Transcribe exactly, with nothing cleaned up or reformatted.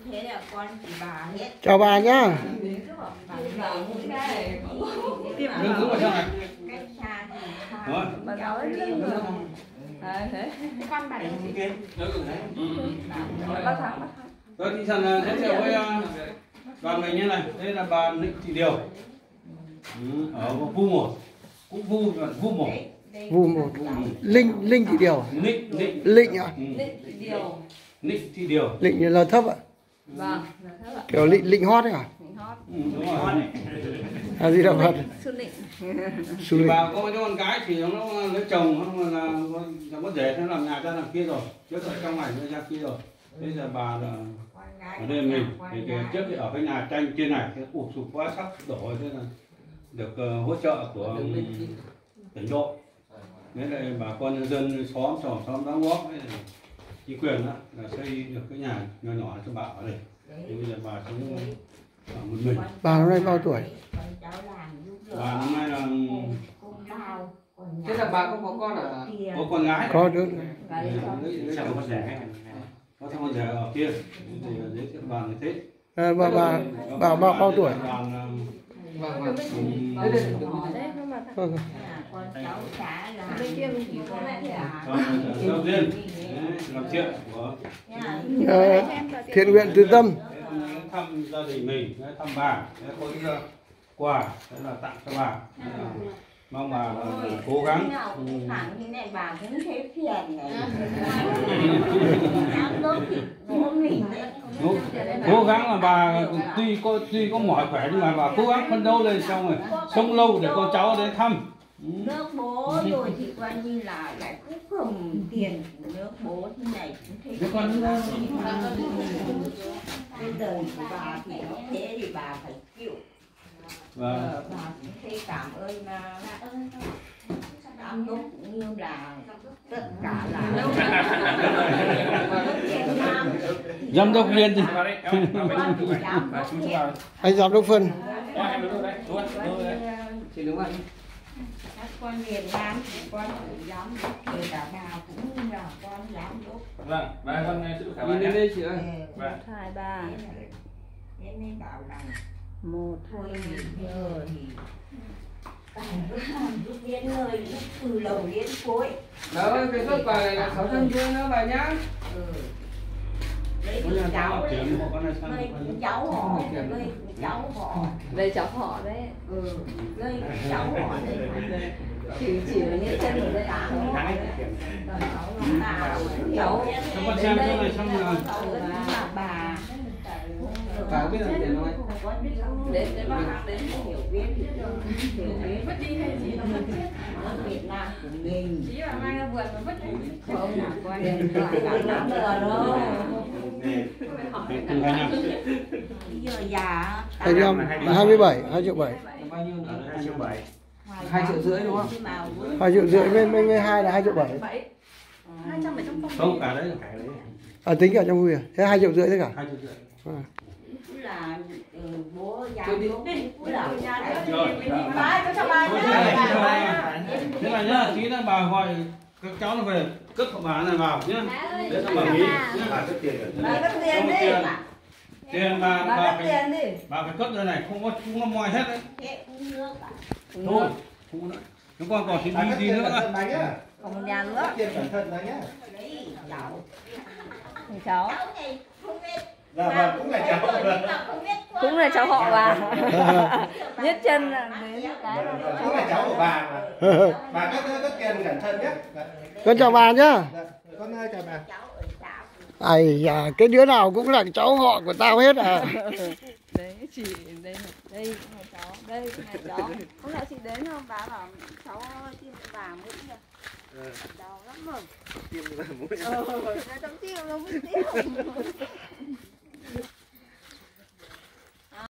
thế là con chị bà hết. Chào bà nhá. Lưng cứ vào trong này. Cách xa thì xa. Rồi. Bà giáo ấy lưng rồi. À, thế. Con bà đấy chị. Bác Thắng, bác Thắng. Rồi thì dần giới thiệu với đoàn mình như này. Đây là bà Nịnh Thị Điều. Ừ, ở Vu một. Cũng Vu Vu một. Vu một. Linh Linh Thị Điều. Nịnh Nịnh. Lịnh ạ. Ừ. Nịnh Thị Điều. Nịnh Thị Điều. Lịnh là thấp ạ. Vâng, là thế ạ. Kiểu lịnh lịnh hót ấy à? Nịnh hót. Ừ, đúng rồi. À gì đâu Phật. Sư Nịnh. Thì bà có cho con gái thì nó lấy chồng nó là nó có rể nó làm nhà ra làm kia rồi. Trước ở trong này nó ra kia rồi. Bây giờ bà là ở đây mình thì trước thì ở cái nhà tranh trên này cái ụp sụp quá sắp đổ thế là được uh, hỗ trợ của um, tỉnh đội. Đấy là bà con nhân dân xóm xóm xóm đóng góp chính quyền đó là xây được cái nhà nhỏ nhỏ cho bà ở đây. Thì bây giờ bà sống ở một mình. Bà năm nay bao tuổi? Bà năm nay là thế là bà có có con ở có con gái. Có đứa. Chồng con rể. Có thằng con rể ở kia. Thì giới thiệu bà như thế. À, bà bà bà bao bao tuổi? vâng vâng Đấy, nhưng mà Vâng. Con cháu xã là bên kia mình chỉ có mẹ cả. Đầu tiên làm chuyện của Ờ, thiện nguyện từ tâm. thăm gia đình mình, thăm bà, có cái quà đó là tặng cho bà. Mong bà cố gắng. thẳng như này bà cũng thấy phiền này. Giám đốc thì bố mình đấy. Cố gắng là bà tuy có tuy có mỏi khỏe nhưng mà bà cố gắng phấn đấu lên xong rồi sống lâu để con cháu đến thăm. Nước bố rồi thì coi như là lại cứ cầm tiền của nước bố thế này cũng thấy Thế con cái đời của bà thì nó thế thì bà phải chịu. và Ờ, bà cũng thấy cảm ơn giám đốc cũng như là tất cả là giám đốc viên thì Anh giám đốc phân. chị đúng không? các con miền Nam thì con cũng giám đốc thì cả bà cũng là con giám đốc. Vâng, bà con chữ khả Nhìn lên đây chị ơi. Vâng. Một, hai, ba. Thế mới bảo rằng Một, thôi hai, mình giờ thì giúp đến nơi lúc từ đầu đến cuối. Đó, cái suất quà này là sáu trăm rưỡi nữa bà nhá. Ừ. Lấy cái cháu đấy, lấy cái cháu họ, lấy cái cháu họ. đây cháu họ đấy. Ừ, lấy cái cháu họ đấy. Chỉ chỉ là những chân ở đây à? Cháu cho con xem chỗ này xong rồi. bà Bà có biết làm tiền không anh? Đến đến bác Thắng đến hiểu biết hiểu biết mất đi hay gì nó mất chết ở Việt Nam của mình chỉ là mai ra vườn mà mất không là quan điểm cả năm giờ đâu Từ hai năm. bây giờ già Hai năm hai mươi bảy, hai triệu bảy. Bao nhiêu nữa? hai triệu bảy. Hai triệu rưỡi đúng không? Hai triệu rưỡi bên bên bên hai là hai triệu bảy. hai trăm bảy trong phòng. Không, cả đấy là cả đấy. À tính cả trong vui à? Thế hai triệu rưỡi tất cả. Hai triệu rưỡi. À. là ừ, bố già Tôi đi. là Rồi. bye có chào bà nhá. Thế này nhá, tí nữa bà gọi các cháu nó về cất của bà này vào nhá. Để cho bà nghỉ nhá. Bà cất tiền rồi. Bà cất tiền đi bà. Tiền bà bà Bà cất phải tiền đi. bà phải cất đây này, không có không có moi hết đấy. Thế uống nước à? Thôi, không có nữa. Chúng con còn thì đi gì nữa. Còn một nhà nữa. Tiền cẩn thận đấy nhá. Đấy cháu. Cháu. Cháu này không biết. Dạ vâng, cũng là cháu. Cũng là cháu họ bà. Nhất chân là đến cái là Cũng là cháu của bà mà. Bà cất cất tiền cẩn thận nhé. Con chào bà nhá. Con ơi chào bà. Cháu ở xã. Ai da, cái đứa nào cũng là cháu họ của tao hết à. đấy chị đây này, đây là cháu, đây là cháu. Hôm nọ chị đến không, bà bảo cháu ơi tiêm bà mũi kìa. Đau lắm rồi. Tiêm vào mũi. Ờ, trong tiêm nó mũi tiêm.